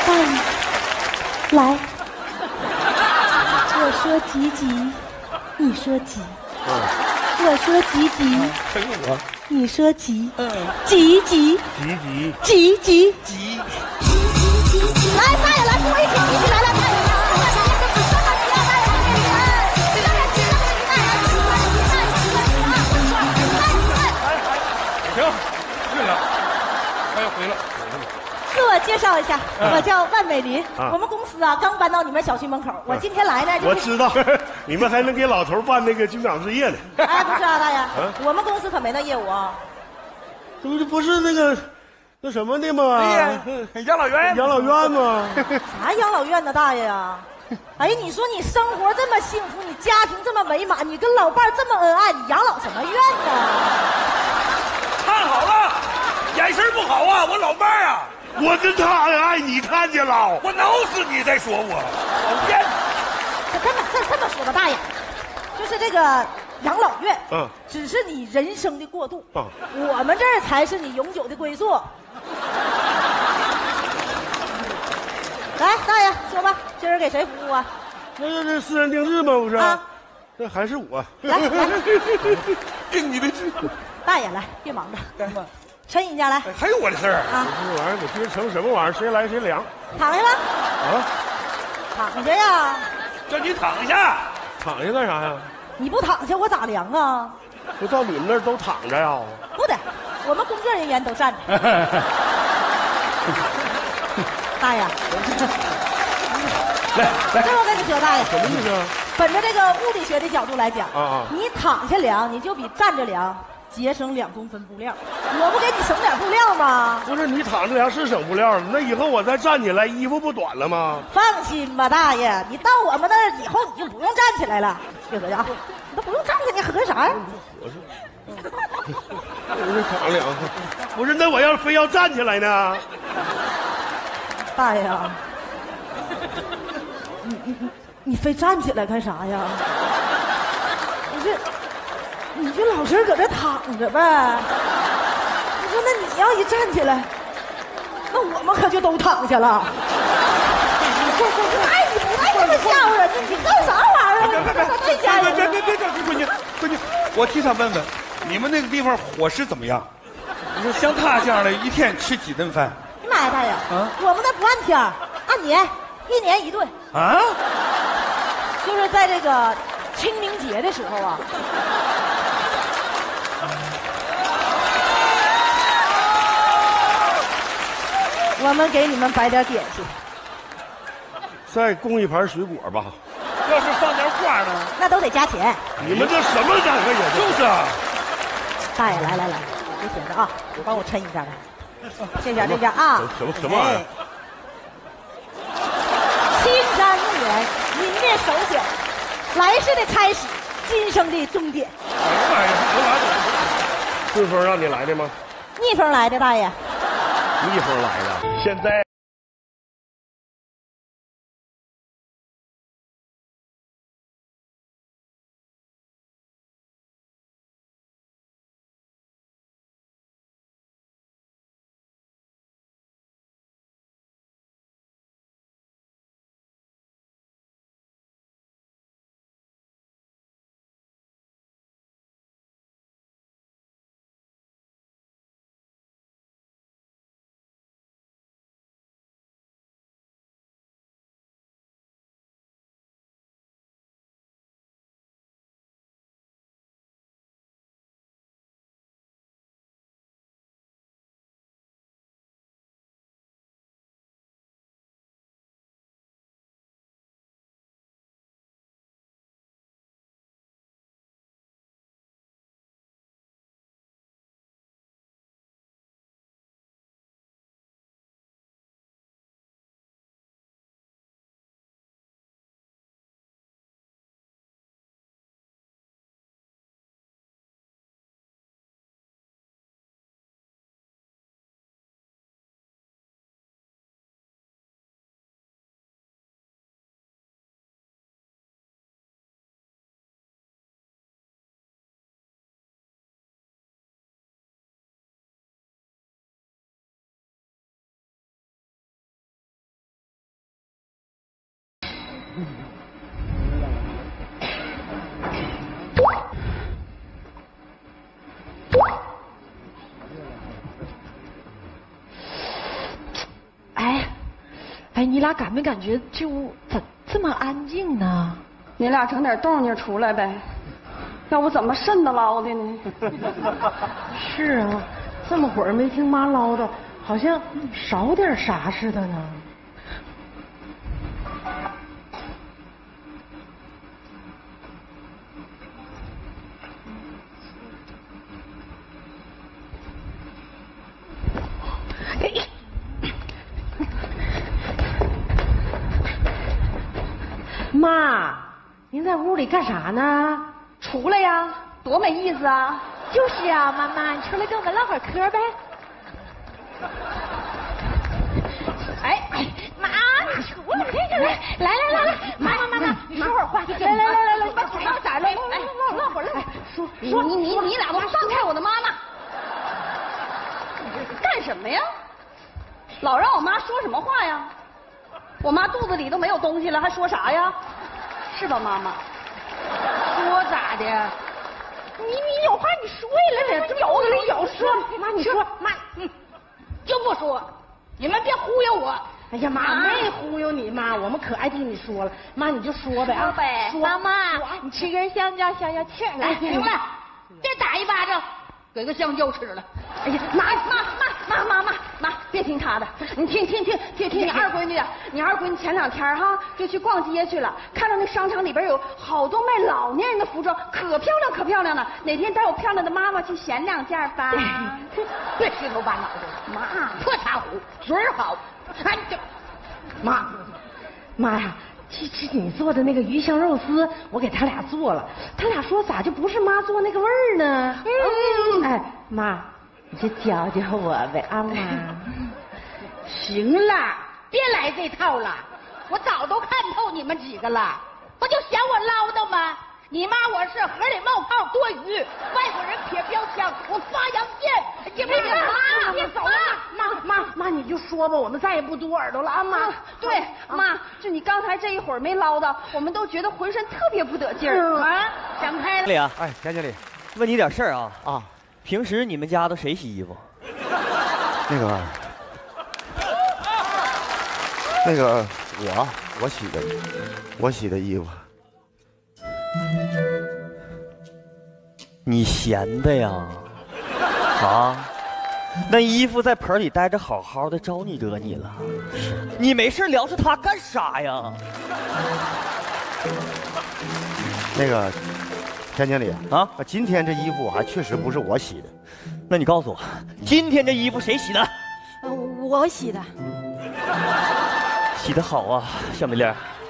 大爷，来，我说急急，你说急。我说急急，你说急，急急急急急，来，大爷来，跟我一起急急来来，大爷。 行，对了，他要回了。 自我介绍一下，我叫万美林，我们公司啊刚搬到你们小区门口，我今天来呢， 我知道，你们还能给老头办那个军长之夜呢。 哎，不是啊，大爷，我们公司可没那业务啊。 不是那什么的吗？ 养老院， 养老院吗？ 啥养老院呢，大爷呀？哎，你说你生活这么幸福，你家庭这么美满，你跟老伴这么恩爱，你养老什么院呢？ 看好了，眼神不好啊，我老伴儿啊。 我跟他恩爱，你看见了？ 我挠死你再说我，讨厌！ 这么说吧，大爷，就是这个养老院，只是你人生的过渡，我们这儿才是你永久的归宿。来，大爷说吧，今儿给谁服务啊？ 这私人定制吗？不是啊，那还是我。 来， 跟你的事。 大爷来，别忙着， 干嘛？ 抻一下来。 还有我的事儿啊！ 这玩意儿我今儿成什么玩意儿？谁来谁凉。 躺下吧。 啊？ 躺下呀！ 叫你躺下。 躺下干啥呀？ 你不躺下，我咋凉啊？ 不到你们那儿都躺着呀？ 不得，我们工作人员都站着。大爷， 来， 这我跟你说，大爷， 什么意思啊？ 本着这个物理学的角度来讲， 啊， 你躺下凉，你就比站着凉节省2公分布料。我不给你省点布料吗？ 不是，你躺着凉是省布料了，那以后我再站起来，衣服不短了吗？ 放心吧，大爷，你到我们那儿以后你就不用站起来了。别合啊，你都不用站起来，你合啥呀？ 我是躺凉，不是，那我要非要站起来呢？ 大爷啊，你非站起来干啥呀？你就老实搁这躺着呗。你说那你要一站起来，那我们可就都躺下了。哎，你不爱这么吓唬人呢？你干啥玩意儿？太吓人了！ 别，闺女，我替他问问，你们那个地方伙食怎么样？你说像他这样的，一天吃几顿饭？ 妈呀，大爷，我们那不按天儿，按年，1年1顿。 啊？ 就是在这个清明节的时候啊。我们给你们摆点点心， 再供一盘水果吧。 要是放点花呢？ 那都得加钱。 你们这什么单位呀？ 就是啊。 大爷，来，别闲着啊，帮我抻一下来。这下啊。 什么玩意儿？ 青山墓园，泯灭手脚，来世的开始，今生的终点。 哎呀妈呀，我拉倒。 顺丰让你来的吗？ 逆风来的，大爷。 逆风来的。现在。 哎，你俩感没感觉这屋怎这么安静呢？ 你俩整点动静出来呗，要不怎么瘆得唠的呢？ 是啊，这么会儿没听妈唠叨，好像少点啥似的呢。妈，您在屋里干啥呢？ 出来呀，多没意思啊！ 就是啊，妈妈，你出来跟我们唠会儿嗑呗。 哎， 妈，你出来，来，妈，你说会儿话，来， 把嘴巴宰了，唠会儿，说，你俩都放开我的妈妈，干什么呀？老让我妈说什么话呀？我妈肚子里都没有东西了，还说啥呀？是吧，妈妈？说咋的？ 你有话你说呀，有说，妈你说，妈， 就不说，你们别忽悠我。 哎呀妈，没忽悠你妈，我们可爱听你说了，妈你就说呗啊。 妈妈， 你吃根香蕉消消气儿来。 行了，别打一巴掌，给个香蕉吃了。哎呀，妈，别听他的，你听你二闺女的。你二闺女前2天哈就去逛街去了，看到那商场里边有好多卖老年人的服装，可漂亮了。哪天带我漂亮的妈妈去选2件吧。别虚头巴脑的，妈，破茶壶，嘴儿好。哎， 妈呀，其实你做的那个鱼香肉丝，我给他俩做了，他俩说咋就不是妈做那个味儿呢？哎，妈，你就教教我呗啊妈。 行了，别来这套了，我早都看透你们几个了，不就嫌我唠叨吗？你妈我是河里冒泡多鱼，外国人撇标枪，我发洋剑。你别走了， 妈，你就说吧，我们再也不堵耳朵了啊妈。 对，妈，就你刚才这一会儿没唠叨，我们都觉得浑身特别不得劲儿啊。想开了。 经理啊， 哎，田经理， 问你点事儿啊。 啊， 平时你们家都谁洗衣服？ 那个我洗的衣服。 你闲的呀？啊？那衣服在盆里待着好好的，招你惹你了？你没事撩着它干啥呀？ 那个田经理啊， 今天这衣服还确实不是我洗的。 那你告诉我，今天这衣服谁洗的？ 我洗的。 洗得好啊，小美丽。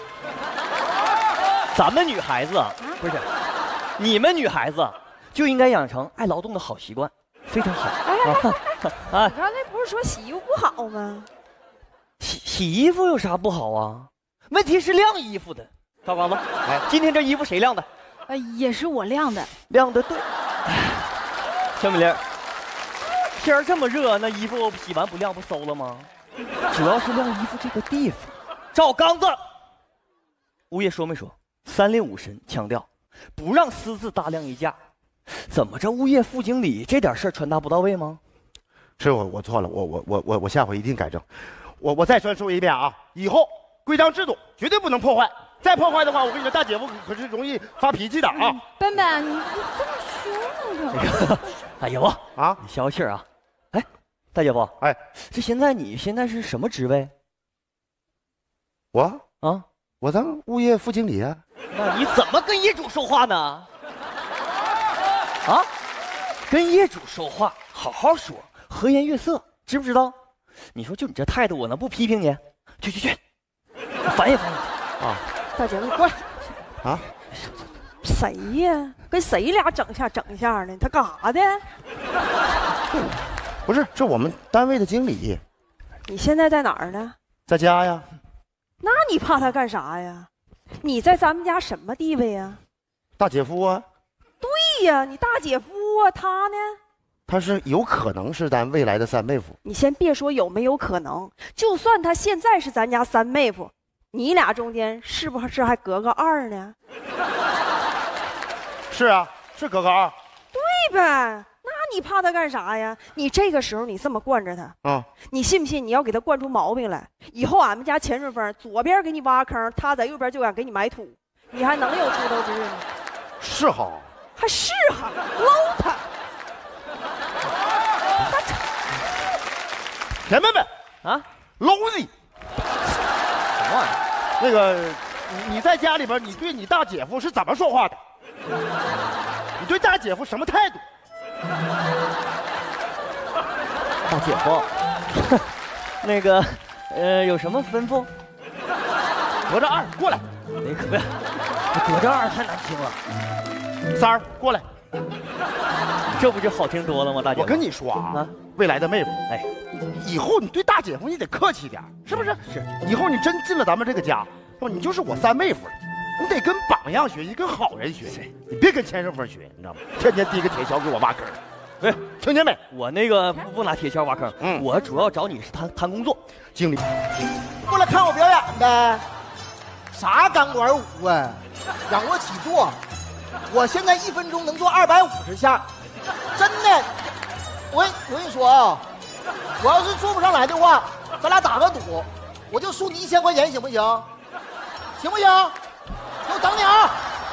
咱们女孩子不是，你们女孩子就应该养成爱劳动的好习惯，非常好。 哎，你刚才不是说洗衣服不好吗？ 洗衣服有啥不好啊？问题是晾衣服的。大光子，哎，今天这衣服谁晾的？ 也是我晾的。 晾的对。小美丽，天儿这么热，那衣服洗完不晾不馊了吗？主要是晾衣服这个地方。赵刚子，物业说没说？3令5申强调，不让私自大晾衣架。怎么着，物业副经理这点事儿传达不到位吗？ 是我错了，我下回一定改正。我再说一遍啊，以后规章制度绝对不能破坏，再破坏的话，我跟你说，大姐夫可是容易发脾气的啊。 笨笨，你这么凶呢？大姐夫啊，你消消气儿啊。哎，大姐夫， 哎， 你现在是什么职位？ 我当物业副经理啊。 那你怎么跟业主说话呢？啊，跟业主说话好好说，和颜悦色，知不知道？你说就你这态度，我能不批评你？去，烦也烦你啊！ 大姐夫，过来啊！ 谁呀？跟谁俩整一下呢？他干啥的？ 不是，这我们单位的经理。 你现在在哪儿呢？ 在家呀。 那你怕他干啥呀？你在咱们家什么地位呀？ 大姐夫啊。 对呀，你大姐夫啊，他呢？ 他是有可能是咱未来的三妹夫。 你先别说有没有可能，就算他现在是咱家三妹夫， 你俩中间是不是还隔个2呢？ 是啊，是隔个2。 对呗，那你怕他干啥呀？你这个时候你这么惯着他，你信不信你要给他惯出毛病来？以后俺们家钱顺风左边给你挖坑，他在右边就敢给你埋土，你还能有出头之日吗？ 是哈， 还是哈，搂他！ 田妹妹啊， 搂你！ 什么玩意儿？ 那个，你在家里边，你对你大姐夫是怎么说话的？你对大姐夫什么态度？ 大姐夫，那个，有什么吩咐？ 隔着2过来， 那个不要，隔着2太难听了。 3过来， 这不就好听多了吗？大姐夫， 我跟你说啊，未来的妹夫， 哎， 以后你对大姐夫你得客气点，是不是？ 是。 以后你真进了咱们这个家，你就是我3妹夫了。你得跟榜样学习，跟好人学习，你别跟钱顺风学，你知道吗？天天提个铁锹给我挖坑， 哎， 听见没？ 我那个不拿铁锹挖坑，我主要找你是谈工作， 经理， 过来看我表演呗。啥钢管舞啊，仰卧起坐，我现在1分钟能做250下，真的。我跟你说啊，我要是做不上来的话，咱俩打个赌，我就输你1000块钱，行不行？行不行？我等你啊！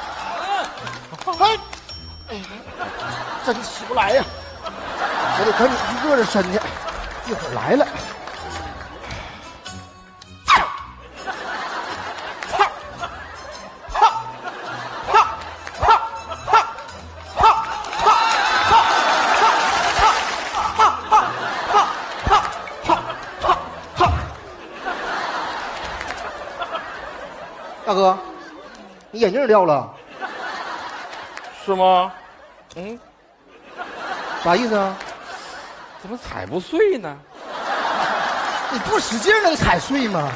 哎，真起不来呀！我得赶紧去热热身去，一会儿来了。大哥，你眼镜掉了， 是吗？ 啥意思啊？ 怎么踩不碎呢？ 你不使劲能踩碎吗？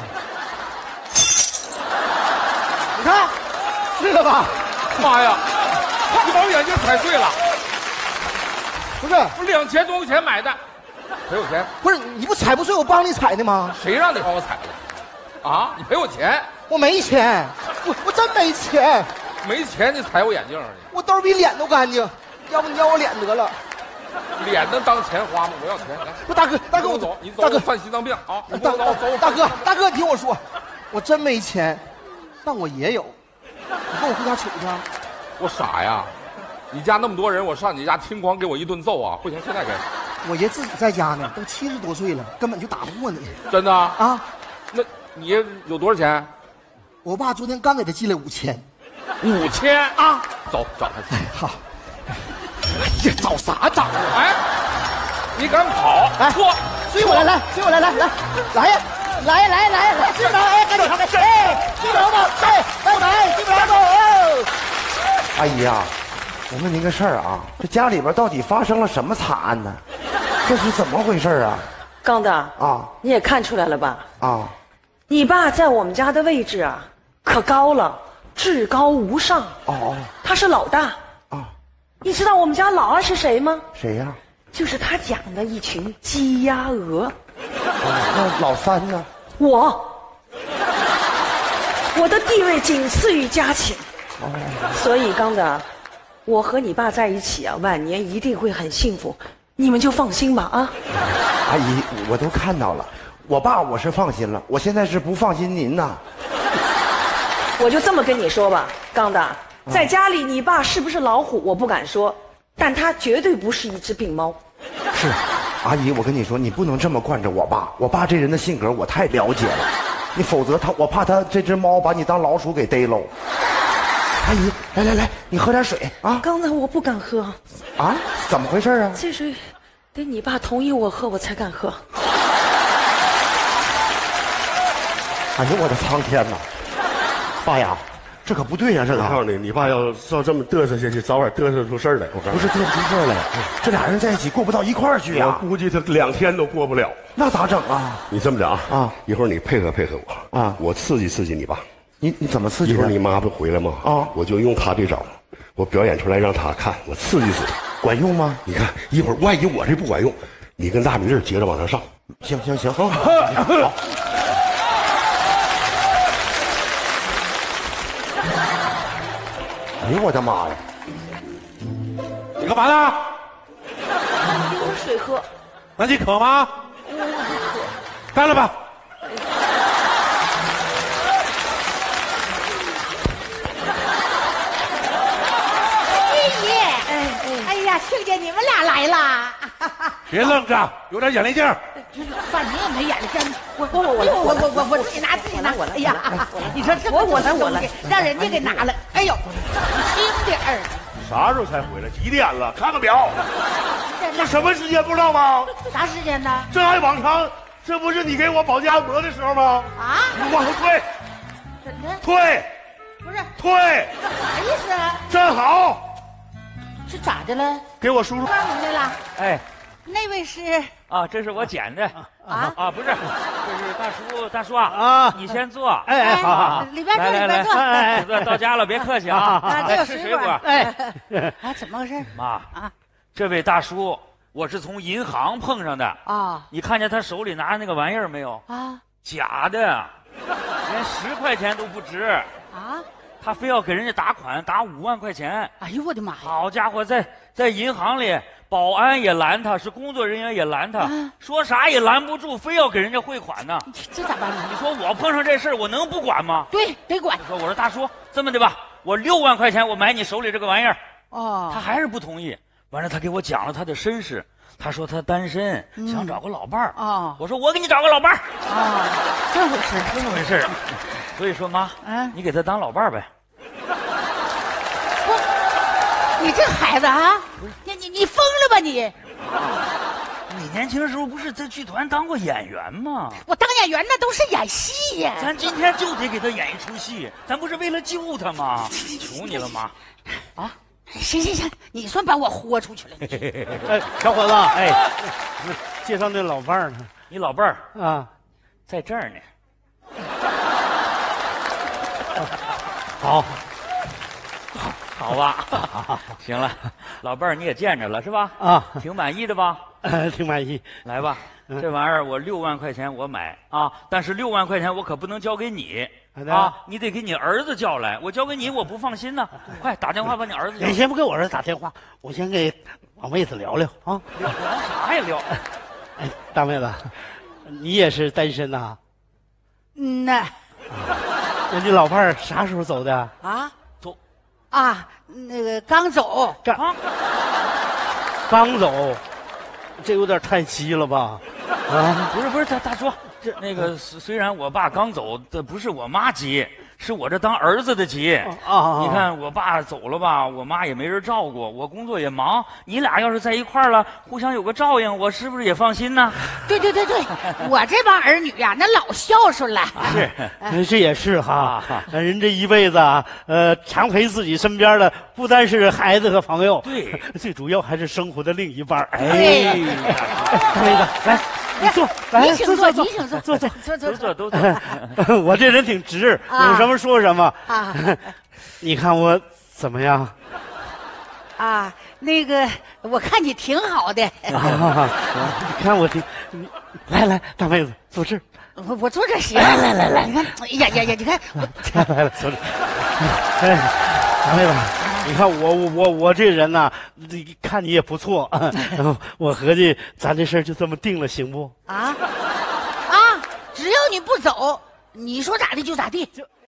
你看，碎了吧？ 妈呀！你把我眼镜踩碎了！ 不是， 我2000多块钱买的，赔我钱！ 不是，你不踩不碎，我帮你踩的吗？ 谁让你帮我踩的？啊！你赔我钱！ 我没钱，我真没钱， 没钱你踩我眼镜上去？ 我兜比脸都干净，要不你要我脸得了。 脸能当钱花吗？我要钱！来， 不，大哥， 我走，你走， 大哥我犯心脏病啊！你走，走， 大哥，你听我说，我真没钱，但我也有，你跟我回家取去。 我傻呀！你家那么多人，我上你家听光给我一顿揍啊！不行，现在给。 我爷自己在家呢，都70多岁了，根本就打不过你。 真的啊？ 那你有多少钱？ 我爸昨天刚给他寄了5000。 5000 啊？ 走，找他去。 好。哎呀，找啥找啊？ 哎，你敢跑？ 来， 错， 追我来，来，追我来，来呀，追不着，哎，赶紧跑，哎，追不着吧，哎，来，追不着吧， 阿姨呀，我问您个事儿啊，这家里边到底发生了什么惨案呢？这是怎么回事啊？ 刚子啊，你也看出来了吧？ 啊， 你爸在我们家的位置啊，可高了，至高无上。 哦， 他是老大。 啊， 你知道我们家老二是谁吗？ 谁呀？ 就是他养的一群鸡鸭鹅。 那老三呢？ 我的地位仅次于家禽。所以刚子，我和你爸在一起啊，晚年一定会很幸福，你们就放心吧啊。 阿姨，我都看到了，我爸我是放心了，我现在是不放心您呐。 我就这么跟你说吧，刚子，在家里你爸是不是老虎我不敢说，但他绝对不是一只病猫。 是，阿姨，我跟你说，你不能这么惯着我爸，我爸这人的性格我太了解了，你否则我怕他这只猫把你当老鼠给逮喽。阿姨，来，你喝点水啊。 刚才我不敢喝。 啊？怎么回事啊？ 这水得你爸同意我喝，我才敢喝。 哎呦我的苍天哪！爸呀，这可不对呀！这个， 我告诉你，你爸要照这么嘚瑟下去，早晚嘚瑟出事儿来。我告诉你， 不是嘚瑟出事儿来，这俩人在一起过不到一块儿去呀。 我估计他2天都过不了。 那咋整啊？ 你这么着啊， 一会儿你配合我啊， 我刺激刺激你爸。 你怎么刺激？ 一会儿你妈不回来吗？ 啊， 我就用他这招，我表演出来让他看，我刺激死他， 管用吗？ 你看一会儿万一我这不管用，你跟大米粒接着往上上。 行，好。 哎呦我的妈呀！ 你干嘛呢？ 给我水喝。 那你渴吗？ 我不渴。 干了吧。 哎呀，听见你们俩来了， 别愣着，有点眼力劲儿。 饭你也没眼力劲儿，我自己拿自己拿。哎呀，你说这我来，让人家给拿了。哎呦，你轻点儿。 啥时候才回来？几点了？看看表。这什么时间不知道吗？ 啥时间呢？ 这还往常，这不是你给我保驾按摩的时候吗？ 啊？ 你往后退， 怎的？ 退， 不是退， 啥意思啊？ 站好。 是咋的了？ 给我叔叔。 看回来了。 哎， 那位是啊，这是我捡的啊啊，不是，这是大叔啊，你先坐。 哎，好， 里边坐，里边坐。 来，到家了别客气啊， 这有吃水果。 哎，怎么回事？ 妈啊， 这位大叔，我是从银行碰上的啊。 你看见他手里拿着那个玩意儿没有？ 啊， 假的，连10块钱都不值啊。 他非要给人家打款，打5万块钱。 哎呦我的妈呀！ 好家伙，在银行里，保安也拦他，是工作人员也拦他，说啥也拦不住，非要给人家汇款呢。 这咋办呢？ 你说我碰上这事儿，我能不管吗？ 对，得管。 我说大叔，这么的吧，我6万块钱，我买你手里这个玩意儿。 哦， 他还是不同意。完了，他给我讲了他的身世。他说他单身，想找个老伴儿。 哦， 我说我给你找个老伴儿。 啊，这回事， 这么回事。所以说妈，你给他当老伴儿呗。 不，你这孩子啊，你疯了吧你？ 你年轻时候不是在剧团当过演员吗？ 我当演员那都是演戏呀。 咱今天就得给他演一出戏，咱不是为了救他吗？求你了妈！ 啊，行，你算把我豁出去了。 哎，小伙子，哎，介绍那老伴儿呢？ 你老伴儿啊， 在这儿呢。 好， 好吧，行了，老伴儿你也见着了是吧？ 啊， 挺满意的吧？ 挺满意。 来吧，这玩意儿我6万块钱我买啊，但是6万块钱我可不能交给你啊，你得给你儿子叫来，我交给你我不放心呢。快打电话把你儿子叫来。 你先不给我儿子打电话，我先给老妹子聊聊啊。 聊啥呀聊？ 哎，大妹子，你也是单身呐？ 嗯呐。 那你老伴儿啥时候走的？ 啊， 走。 啊，那个刚走。 刚走，这有点太急了吧？ 啊，不是，大叔，这那个虽然我爸刚走，这不是我妈急，是我这当儿子的急啊！你看我爸走了吧，我妈也没人照顾，我工作也忙，你俩要是在一块儿了，互相有个照应，我是不是也放心呢？ 对，我这帮儿女呀，那老孝顺了。 是，这也是哈，人这一辈子啊，常陪自己身边的不单是孩子和朋友， 对， 最主要还是生活的另一半。哎，大妹子，来。你坐，来， 你请坐， 都坐。 我这人挺直，有什么说什么。啊，你看我怎么样？ 啊，那个，我看你挺好的。 啊，你看我挺，来，大妹子坐这儿。 我坐这行。来，你看，哎呀，你看， 来，坐这。哎，大妹子。你看我这人呐，看你也不错，我合计咱这事儿就这么定了，行不？ 啊，只要你不走，你说咋地就咋地。